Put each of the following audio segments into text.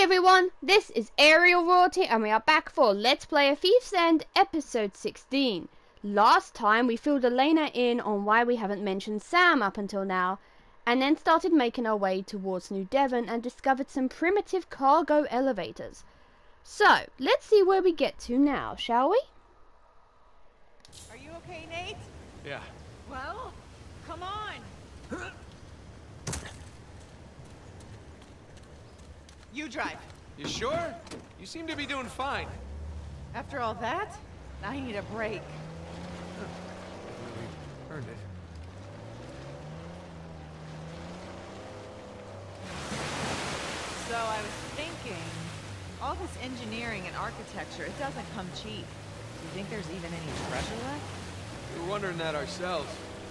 everyone, this is Aerial Royalty and we are back for Let's Play A Thief's End episode 16. Last time we filled Elena in on why we haven't mentioned Sam up until now, and then started making our way towards New Devon and discovered some primitive cargo elevators. So, let's see where we get to now, shall we? Are you okay, Nate? Yeah. Well, come on. You drive. You sure? You seem to be doing fine. After all that, I need a break. Definitely earned it. So I was thinking, all this engineering and architecture, it doesn't come cheap. Do you think there's even any treasure left? We were wondering that ourselves.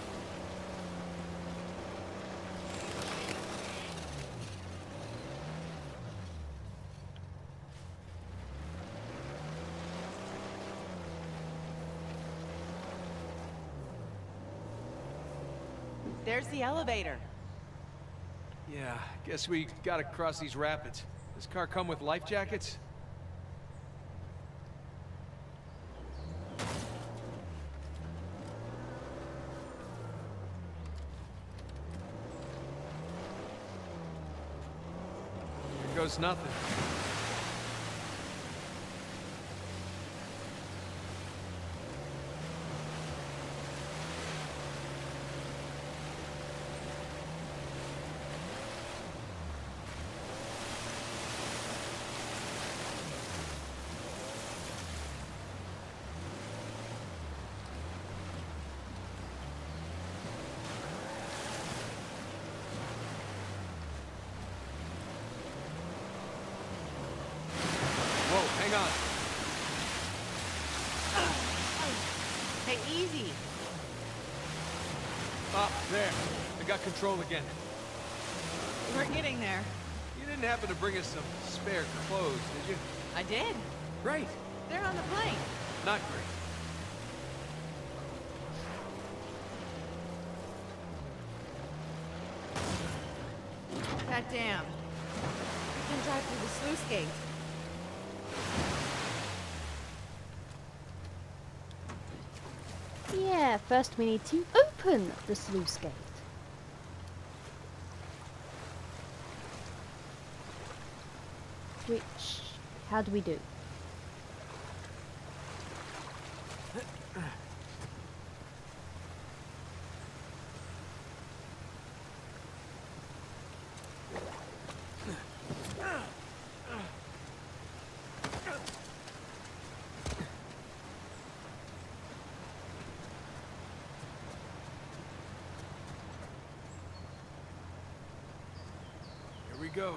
There's the elevator. Yeah, guess we gotta cross these rapids. Does car come with life jackets? Here goes nothing. Whoa, hang on. Hey, easy. Up there. I got control again. We're getting there. You didn't happen to bring us some spare clothes, did you? I did. Great. They're on the plane. Not great. That dam. We can drive through the sluice gate. Yeah, first we need to open the sluice gate. Which, how do we do? Here we go.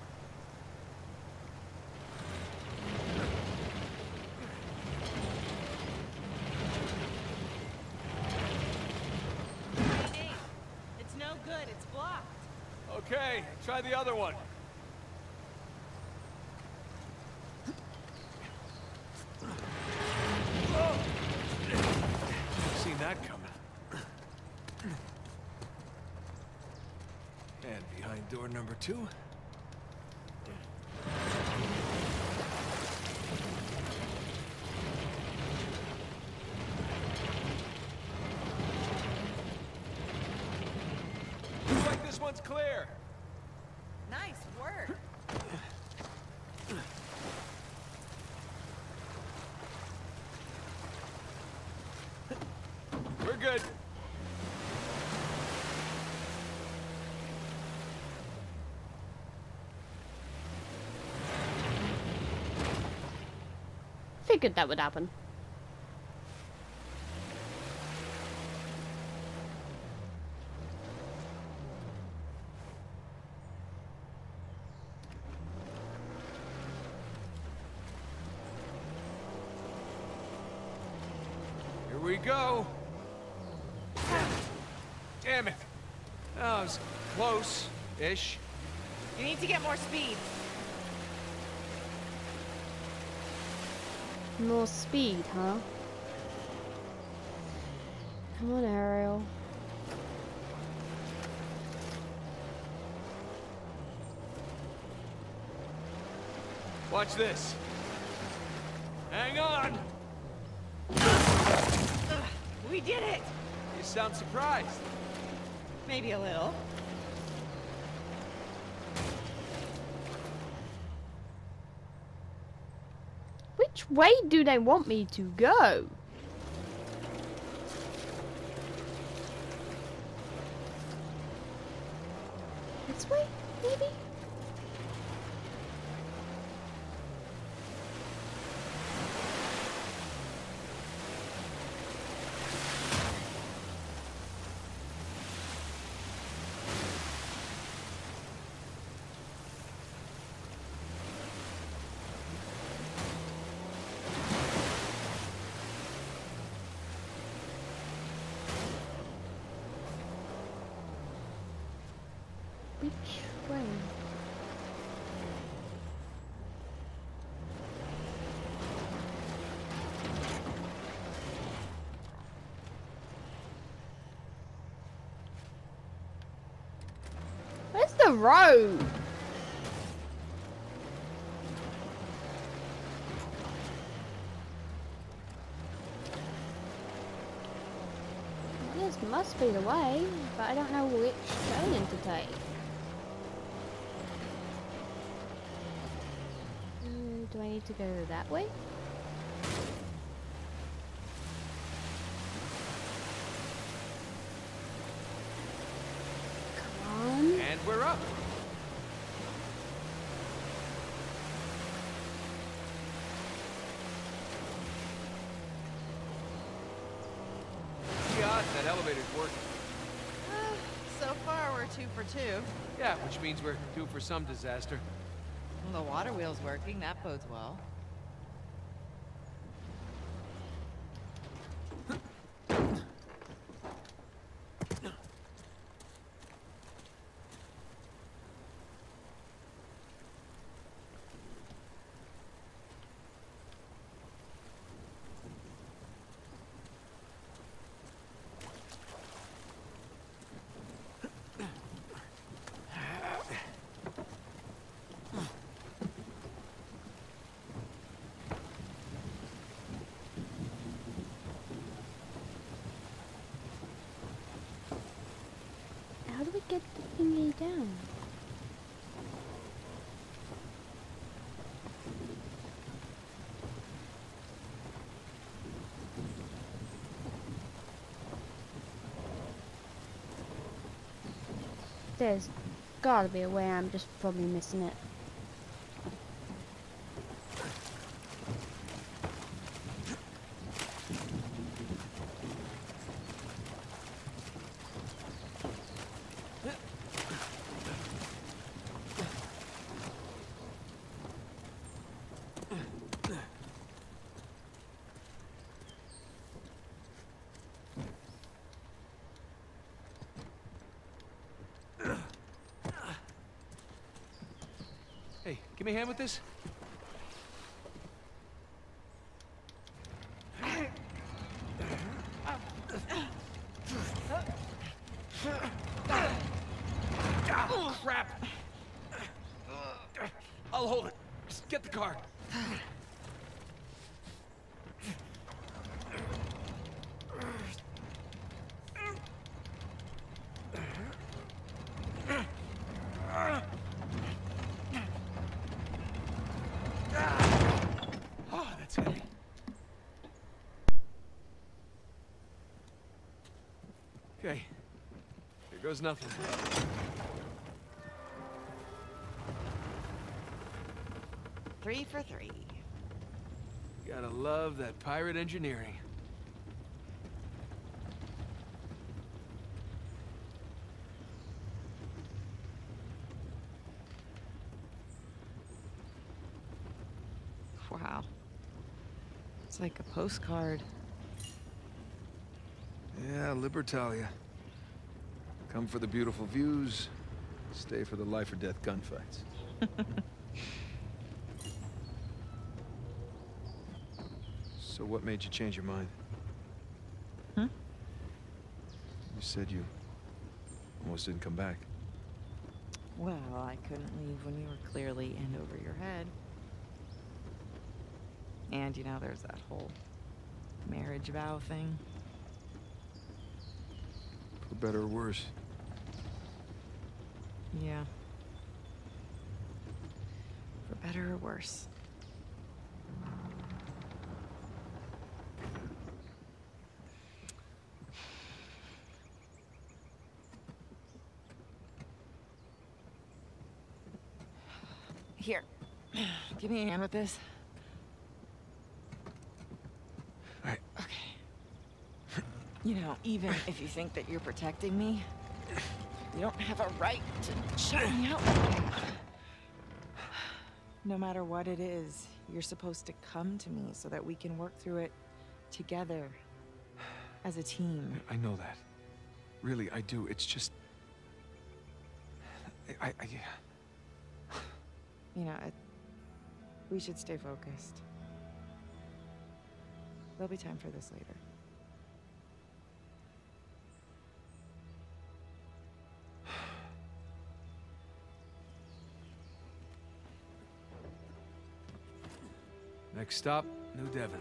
Hey, Nate. It's no good. It's blocked. Okay, try the other one. Seen that coming. And behind door number 2. Looks like this one's clear. Nice work. We're good. Figured that would happen. Here we go. Damn it. That was close-ish. You need to get more speed. More speed, huh? Come on, Ariel. Watch this. Hang on! We did it! You sound surprised. Maybe a little. Which way do they want me to go? This way, maybe? Which way? Where's the road? This must be the way, but I don't know which turning to take. Do I need to go that way? Come on. And we're up. The odds that elevator's working. So far, we're 2 for 2. Yeah, which means we're due for some disaster. Well, the water wheel's working. That bodes well. How do we get the thingy down? There's gotta be a way, I'm just probably missing it. Hey, give me a hand with this. Oh, crap! I'll hold it. Just get the car. Oh, that's heavy. Okay. Here goes nothing. 3 for 3. Gotta love that pirate engineering. Wow. It's like a postcard. Yeah, Libertalia. Come for the beautiful views, stay for the life or death gunfights. So what made you change your mind? Hmm? You said you almost didn't come back. Well, I couldn't leave when you were clearly in over your head. And, you know, there's that whole marriage vow thing. For better or worse. Yeah. For better or worse. Here. Give me a hand with this. Alright. Okay. You know, even if you think that you're protecting me, you don't have a right to shut me out. No matter what it is, you're supposed to come to me so that we can work through it together as a team. I know that. Really, I do. It's just... You know, we should stay focused. There'll be time for this later. Next stop, New Devon.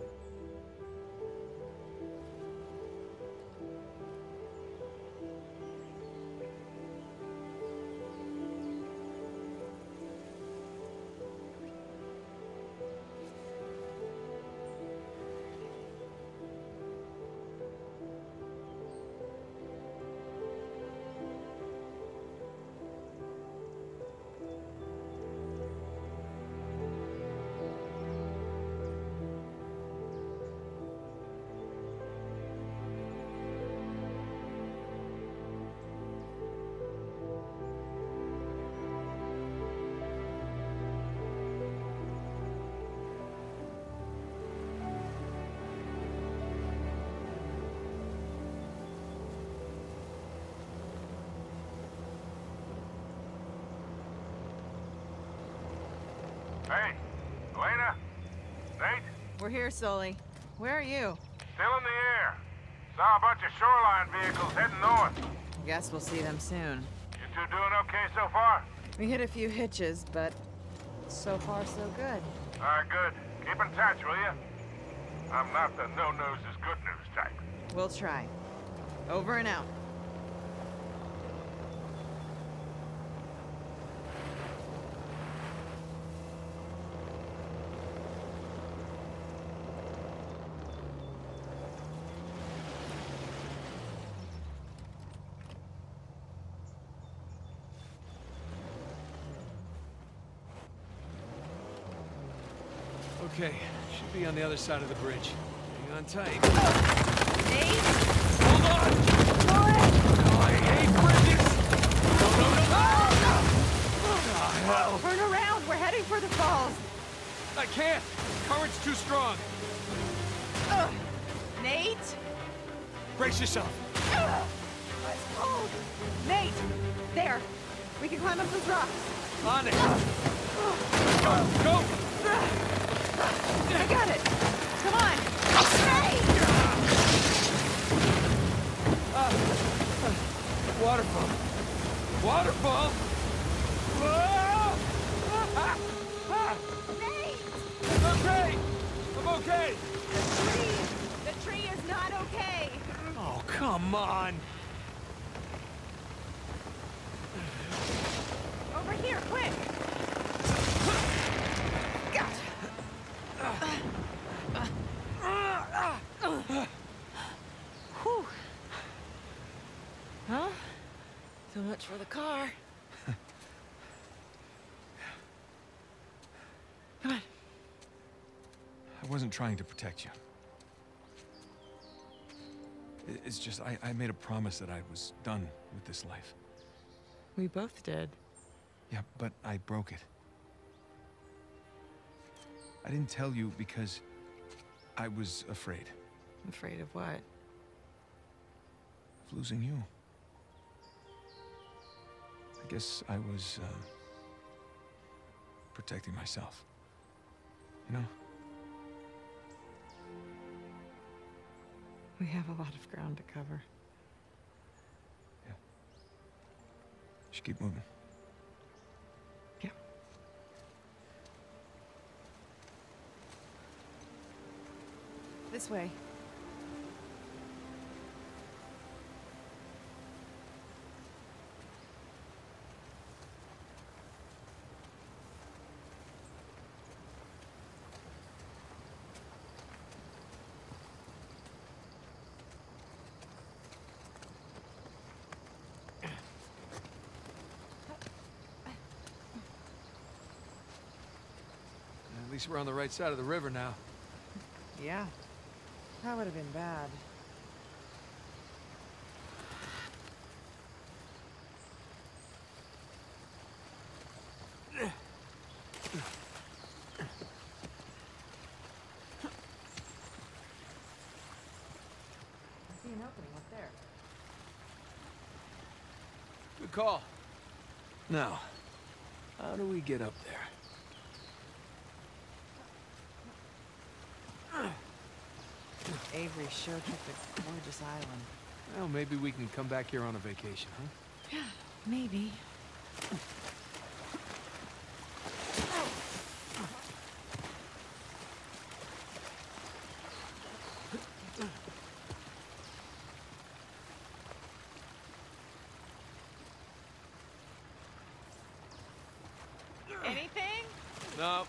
Hey, Elena? Nate? We're here, Sully. Where are you? Still in the air. Saw a bunch of shoreline vehicles heading north. I guess we'll see them soon. You two doing okay so far? We hit a few hitches, but so far so good. All right, good. Keep in touch, will you? I'm not the no-news is good news type. We'll try. Over and out. Okay, should be on the other side of the bridge. Hang on tight. Nate? Hold on! Oh, I hate bridges! No! Oh, hell! Turn around! We're heading for the falls! I can't! Current's too strong! Nate? Brace yourself! It's cold! Nate! There! We can climb up those rocks! On it! Go! I got it! Come on! Nate! Waterfall! Waterfall! Nate! I'm okay! I'm okay! The tree is not okay! Oh, come on! Over here, quick! Gotcha! Whew. Huh? So much for the car. Come on. I wasn't trying to protect you. It's just, I made a promise that I was done with this life. We both did. Yeah, but I broke it. I didn't tell you because I was afraid. Afraid of what? Of losing you. I guess I was, protecting myself. You know? We have a lot of ground to cover. Yeah. Should keep moving. Yeah. This way. At least we're on the right side of the river now. Yeah. That would have been bad. I see an opening up there. Good call. Now, how do we get up there? Avery sure picked a gorgeous island. Well, maybe we can come back here on a vacation, huh? Maybe. Anything? No.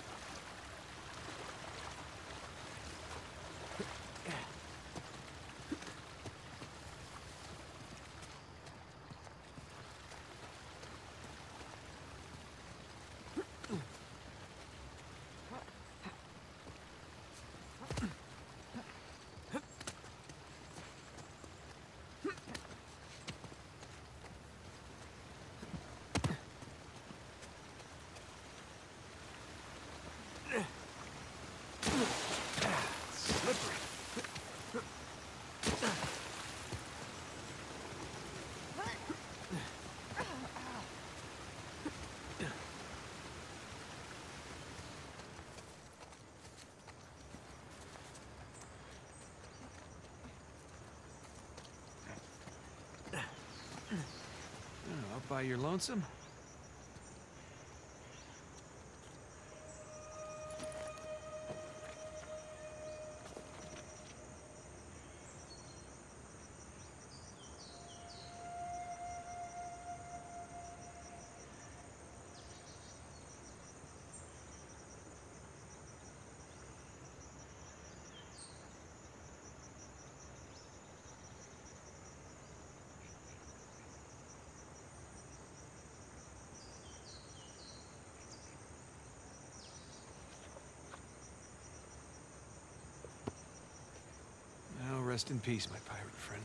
Slippery. Up by your lonesome? Now rest in peace, my pirate friend.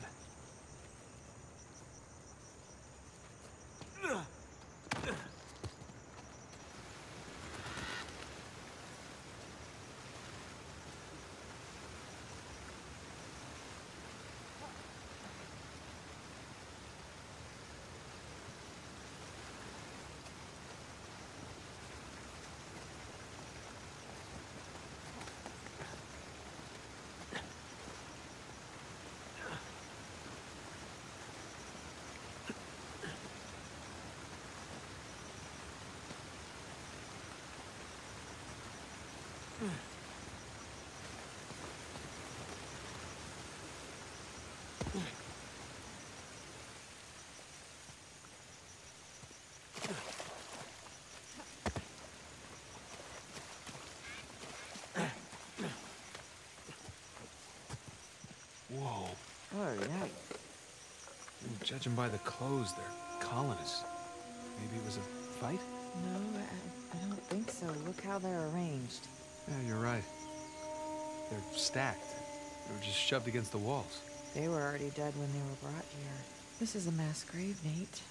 Whoa. Oh, yeah. Judging by the clothes, they're colonists. Maybe it was a fight? No, I don't think so. Look how they're arranged. Yeah, you're right. They're stacked. They were just shoved against the walls. They were already dead when they were brought here. This is a mass grave, Nate.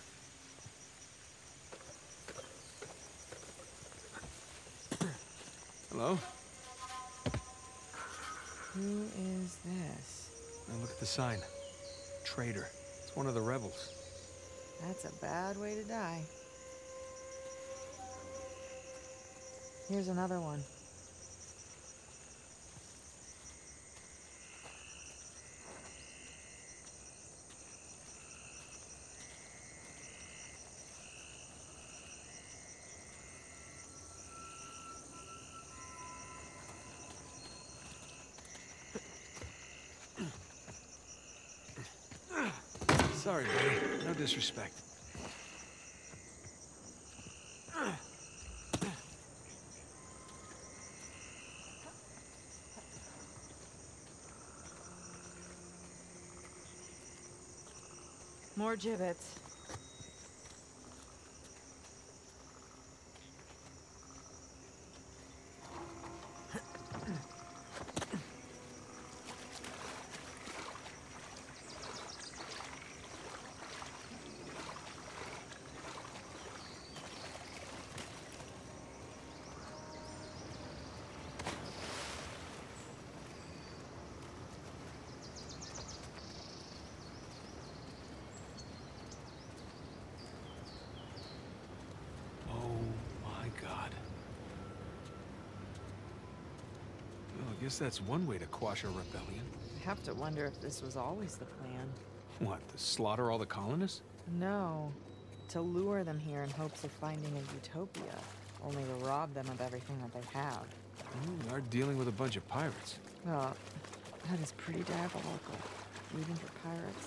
Hello? Who is this? Now look at the sign. Traitor. It's one of the rebels. That's a bad way to die. Here's another one. Sorry, buddy. No disrespect. More gibbets. I guess that's one way to quash a rebellion. I have to wonder if this was always the plan. What, to slaughter all the colonists? No. To lure them here in hopes of finding a utopia. Only to rob them of everything that they have. We are dealing with a bunch of pirates. Oh, that is pretty diabolical. Even for pirates.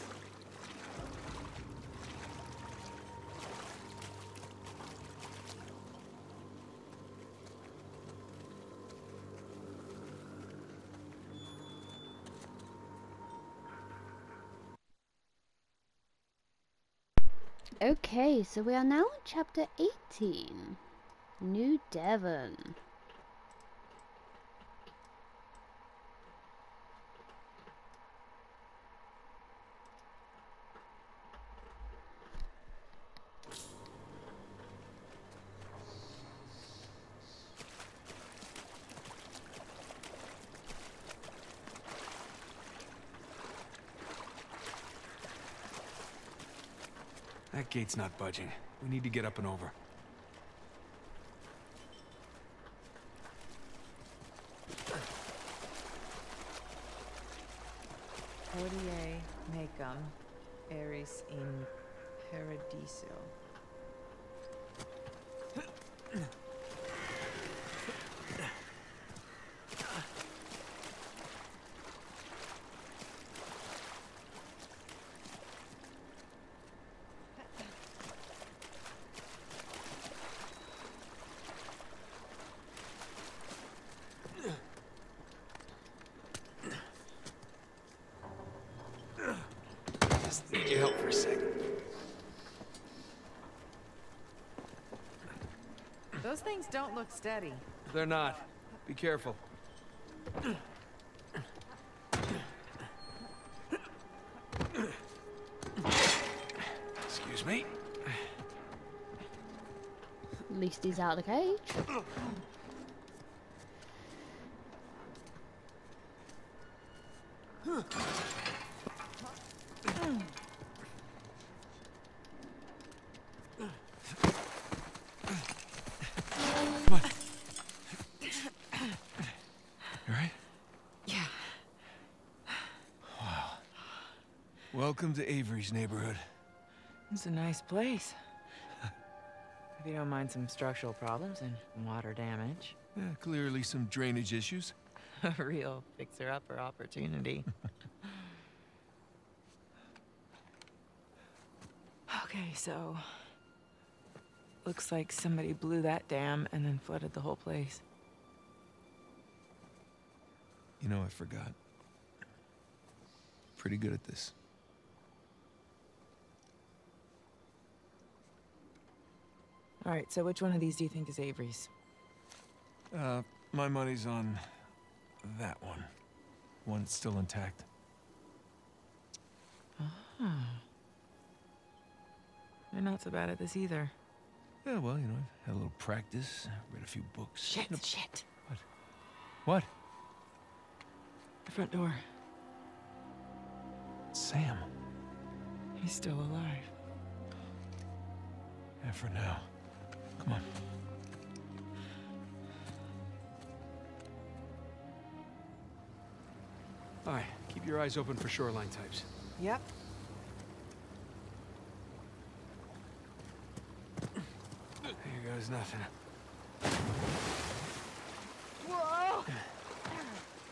Okay, so we are now on chapter 18. New Devon. That gate's not budging. We need to get up and over. Hodie mecum eris in paradiso. Just need your help for a second. Those things don't look steady. They're not. Be careful. Excuse me. At least he's out of the cage. Come on. You alright? Yeah. Wow. Welcome to Avery's neighborhood. It's a nice place. If you don't mind some structural problems and water damage. Yeah, clearly some drainage issues. A real fixer-upper opportunity. Okay, so... looks like somebody blew that dam and then flooded the whole place. You know, I forgot. Pretty good at this. All right, so which one of these do you think is Avery's? My money's on that one. One that's still intact. Oh. You're not so bad at this either. Yeah, well, you know, I've had a little practice, read a few books. Shit, shit. What? What? The front door. Sam. He's still alive. Yeah, for now. Come on. All right, keep your eyes open for shoreline types. Yep. Here goes nothing. Whoa!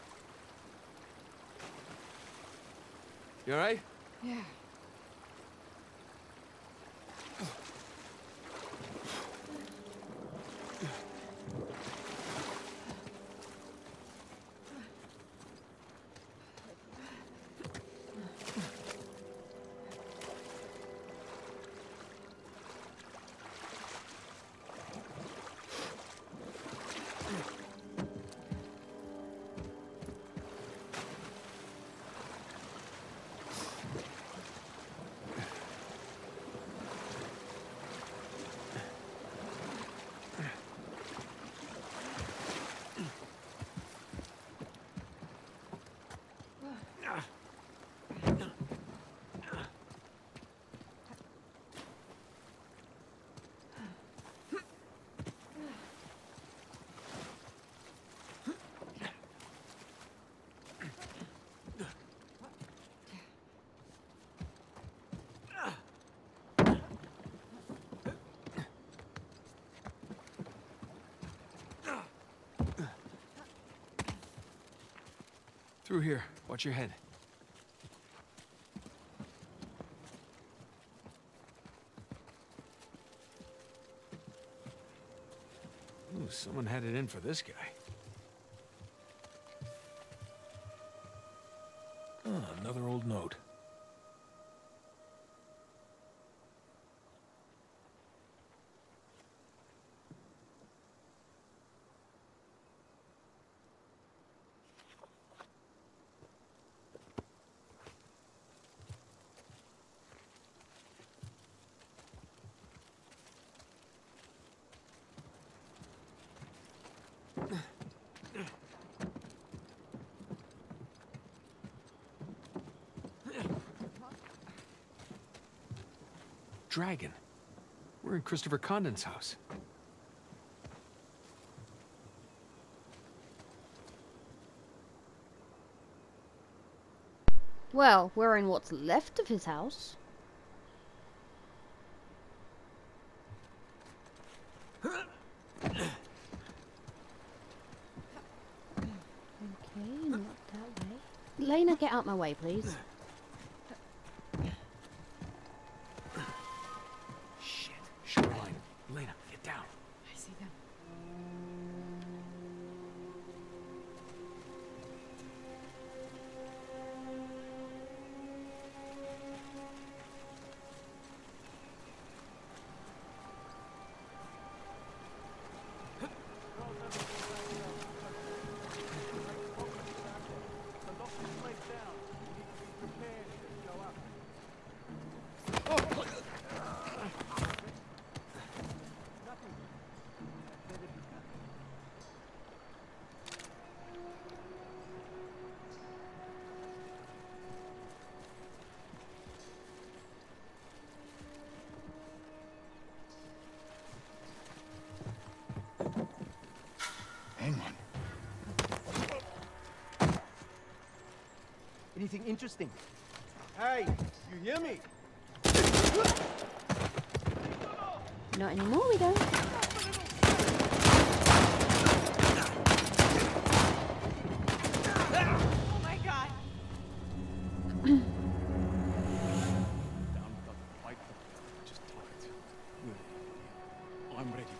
You all right? Yeah. Through here. Watch your head. Ooh, someone had it in for this guy. Oh, another old note. Dragon. We're in Christopher Condon's house. Well, we're in what's left of his house. Okay, not that way. Lena, get out my way, please. Shit. Shoreline. Lena, get down. I see them. Hang on. Anything interesting? Hey, you hear me? Not anymore, we don't. Oh my god! Down without the fight, just talk it. I'm ready.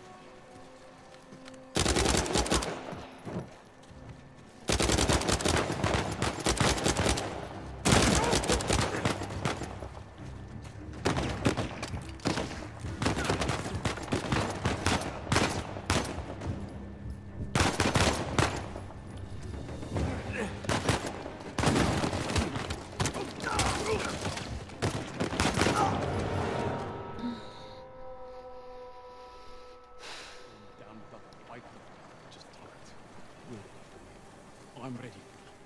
Down without the fight, just talk it. I'm ready.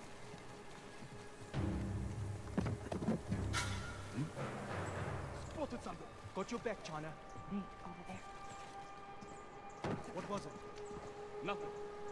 Spotted something. Got your back, China. Nate, over there. What was it? Nothing.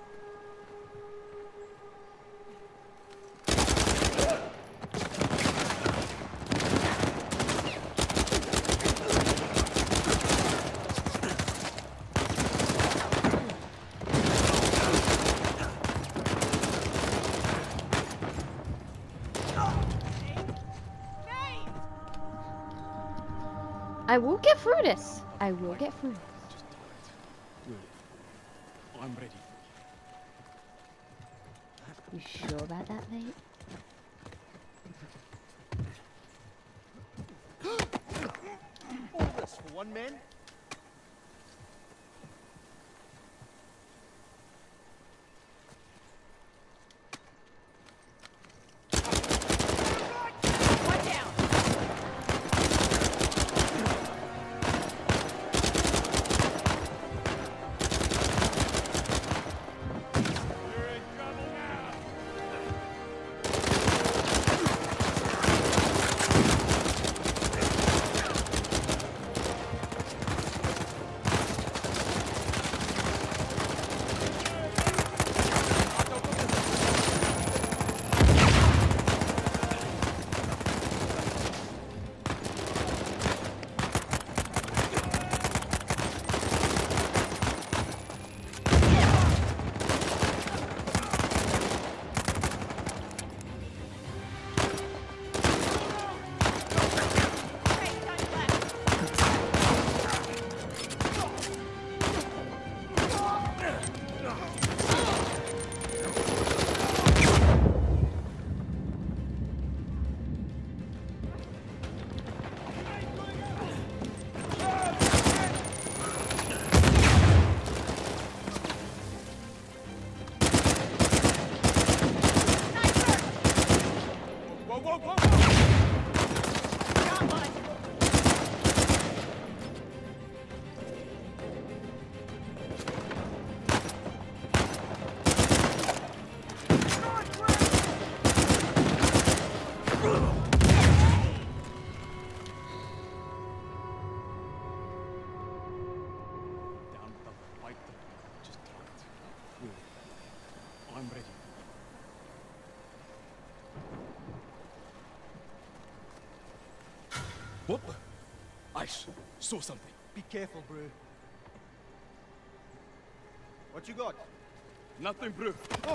I will get through this. I will get through this. Just talk it. I'm ready. You sure about that, mate? All this for one man? One down! Saw something. Be careful, bro. What you got? Nothing, bro.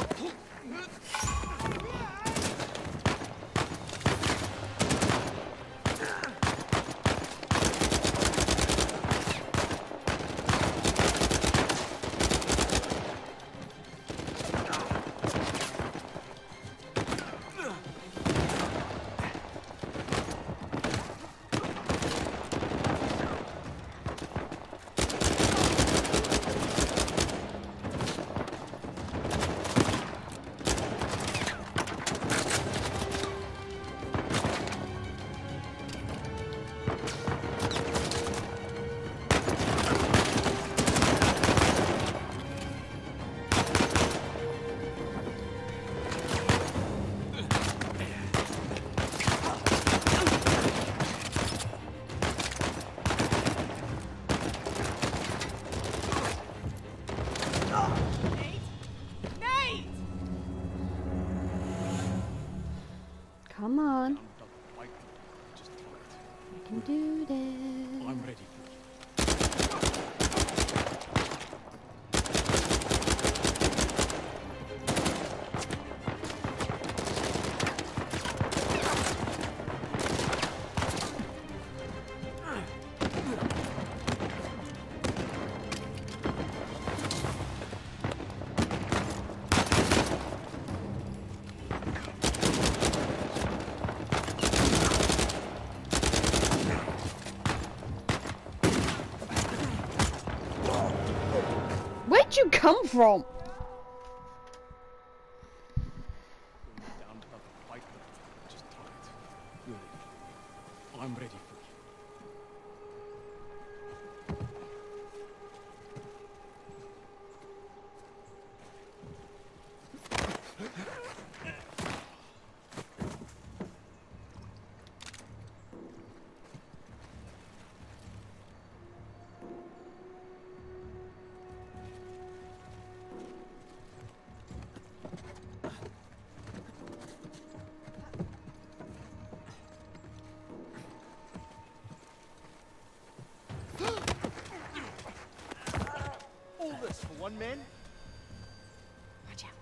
Come on. Just We can do this. I'm ready for you. Where'd you come from? Down about the fight. Just tired. Really. I'm ready for you. All this for one man? Watch out.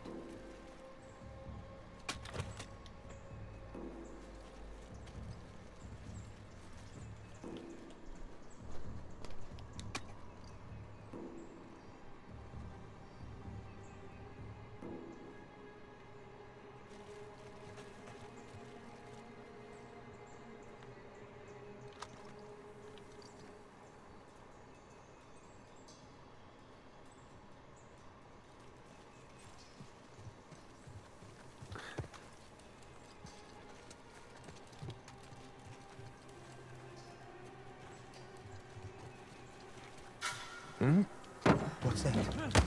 What's that?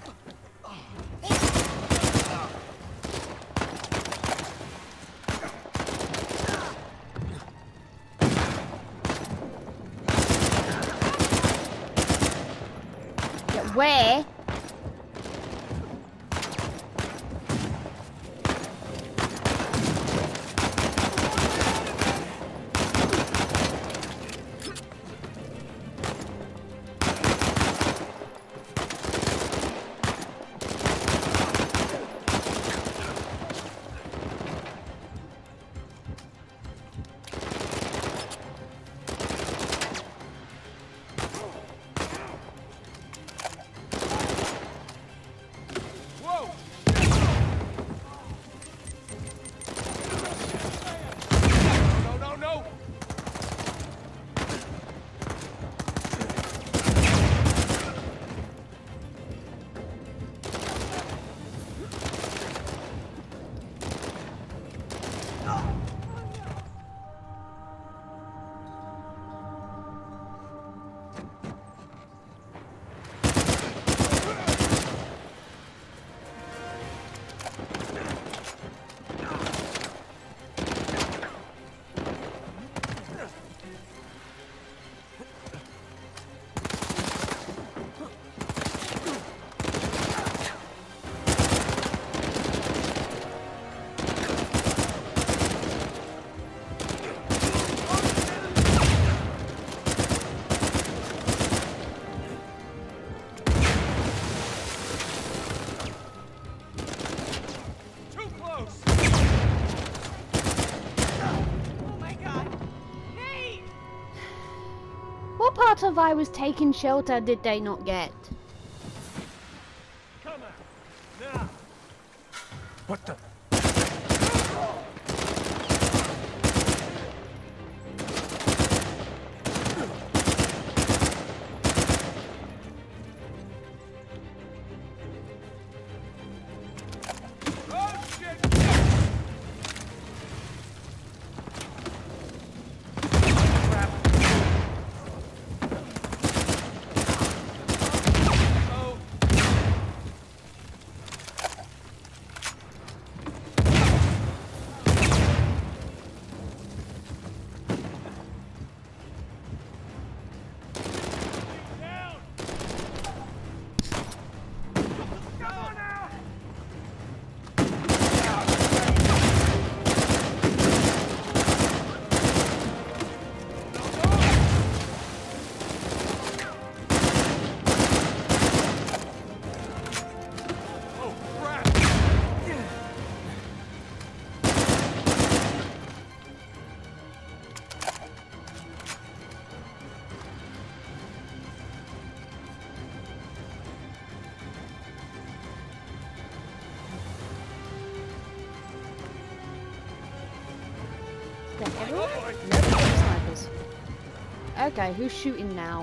Yeah, where? What of I was taking shelter did they not get? Come on. Now. What the? Everyone? Nope, snipers. Okay, who's shooting now?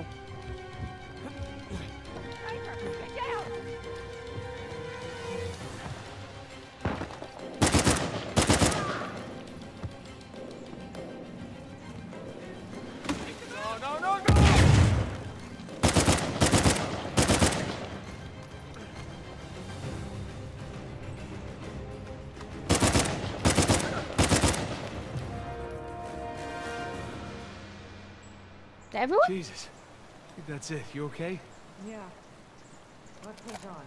Everyone? Jesus. I think that's it. You okay? Yeah. What goes on?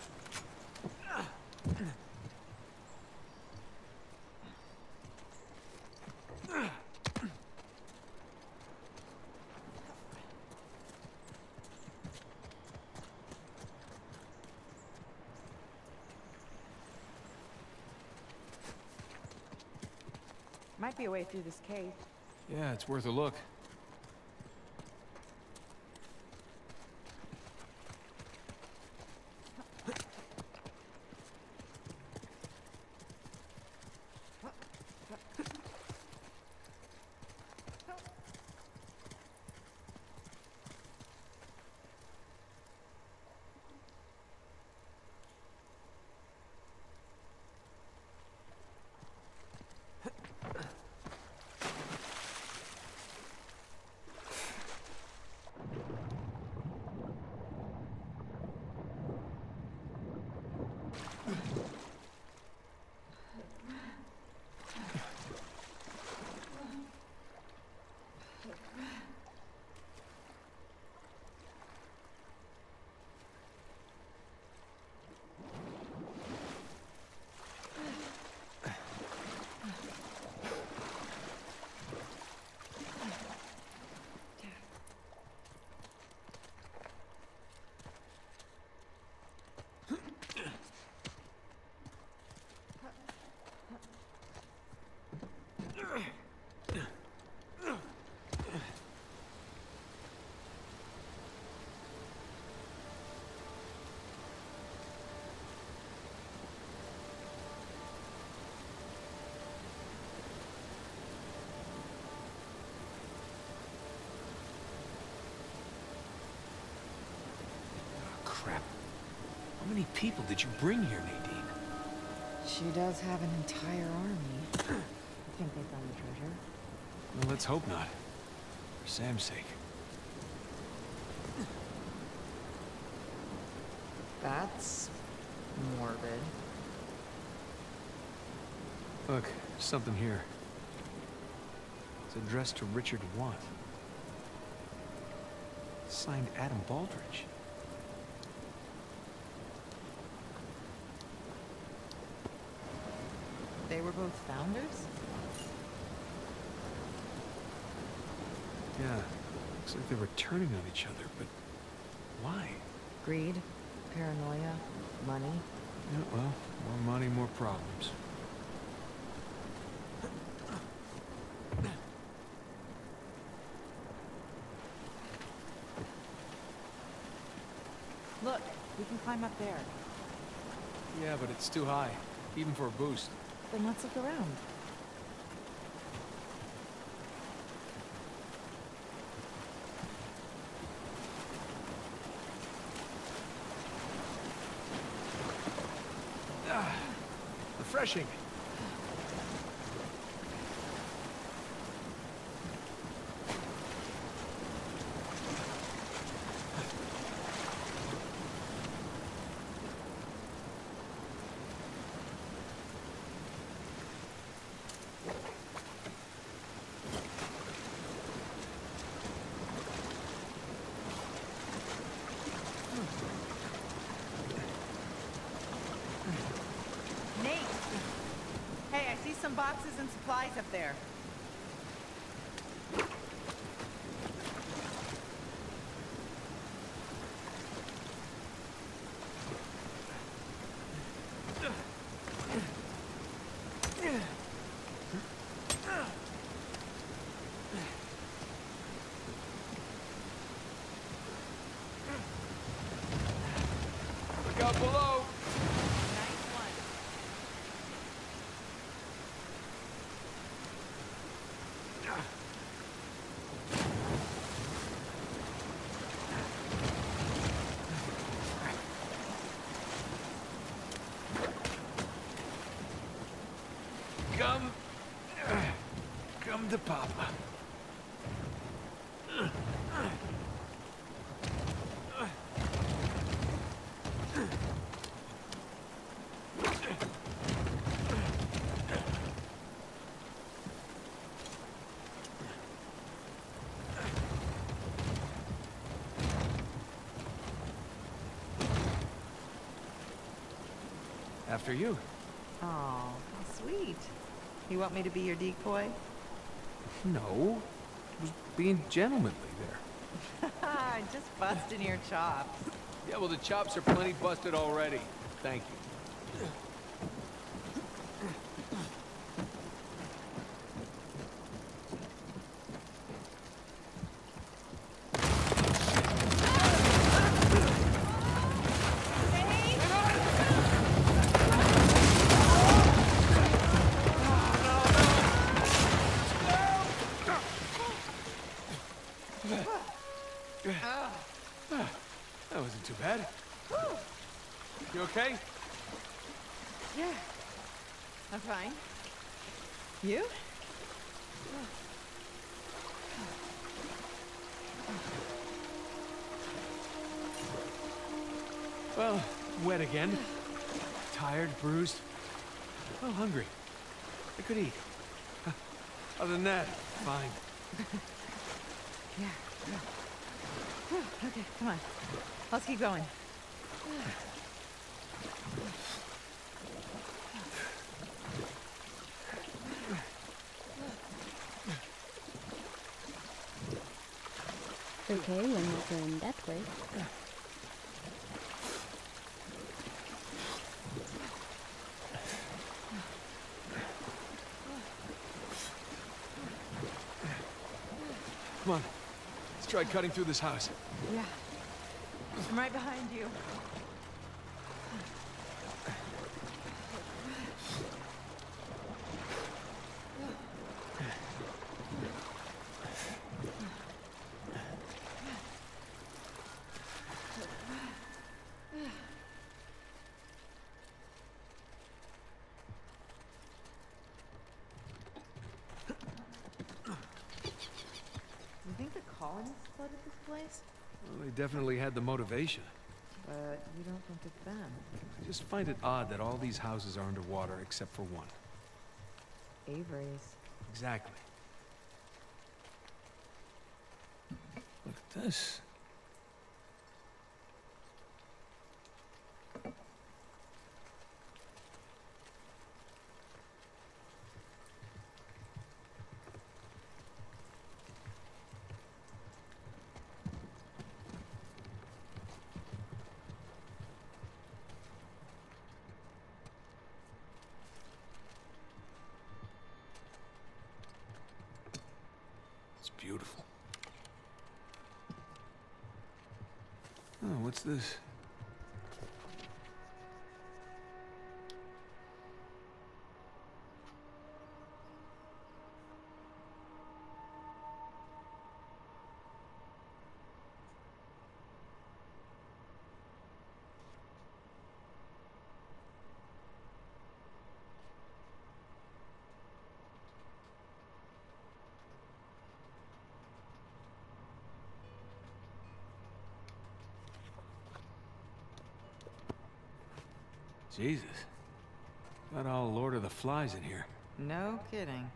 Might be a way through this cave. Yeah, it's worth a look. Crap. How many people did you bring here, Nadine? She does have an entire army. I think they found the treasure. Well, let's hope not. For Sam's sake. That's morbid. Look, something here. It's addressed to Richard Want. Signed Adam Baldridge. They were both founders? Yeah, looks like they were turning on each other, but why? Greed, paranoia, money. Yeah, well, more money, more problems. climb up there. Yeah, but it's too high, even for a boost. Then let's look around. Refreshing. Nate! Hey, I see some boxes and supplies up there. Look out below. Nice one. Come to Papa. After you. Oh, how sweet. You want me to be your decoy? No. I was being gentlemanly there. Just busting your chops. Yeah, well, the chops are plenty busted already. Thank you. That wasn't too bad. You okay? Yeah. I'm fine. You? Well, wet again. Tired, bruised. Oh, hungry. I could eat. Other than that, fine. Yeah. Okay, come on. Let's keep going. Okay, we're not going that way. Come on. Let's try cutting through this house. Yeah. I'm right behind you. You think the colonists flooded this place? Well, they definitely had the motivation. But you don't think it's them. I just find it odd that all these houses are underwater except for one. Avery's. Exactly. Look at this. It's beautiful. Oh, what's this? Jesus. Got all Lord of the Flies in here. No kidding.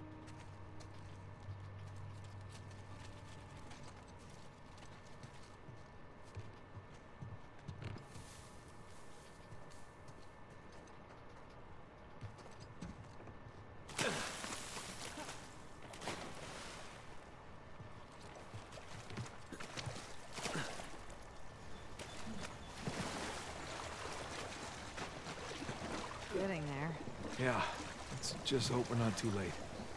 Getting there. Yeah. Let's just hope we're not too late.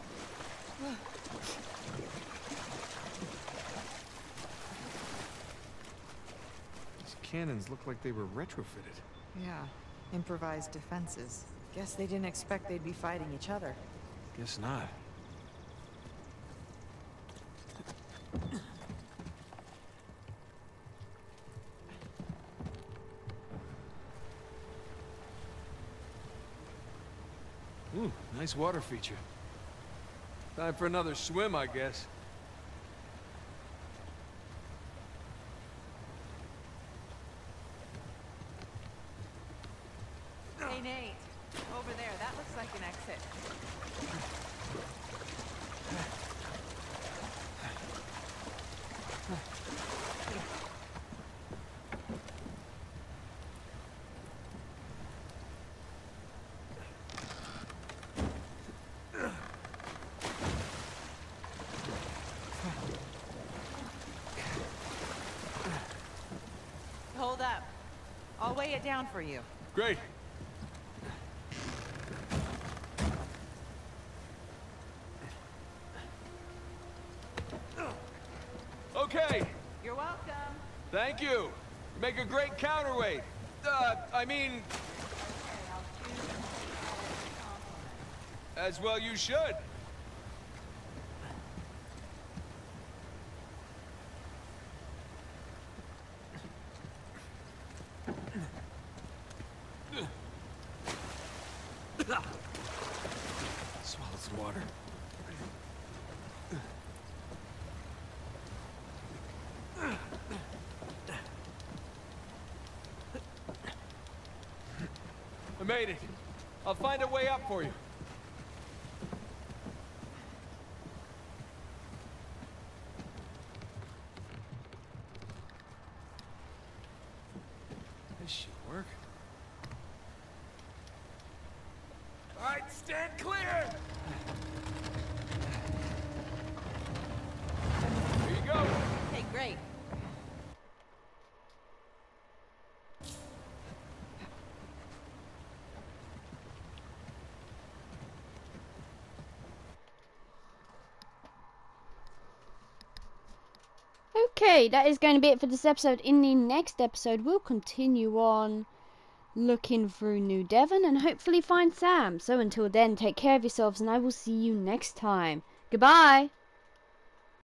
These cannons look like they were retrofitted. Yeah. Improvised defenses. Guess they didn't expect they'd be fighting each other. Guess not. Ooh, nice water feature. Time for another swim, I guess. Hey, Nate. Over there. That looks like an exit. Hold up. I'll weigh it down for you. Great. Okay. You're welcome. Thank you. You make a great counterweight. I mean, as well you should. Swallow some water. I made it. I'll find a way up for you. This should work. All right, stand clear. Here you go. Hey, great. Okay, that is going to be it for this episode. In the next episode, we'll continue on looking through New Devon and hopefully find Sam. So until then, take care of yourselves and I will see you next time. Goodbye!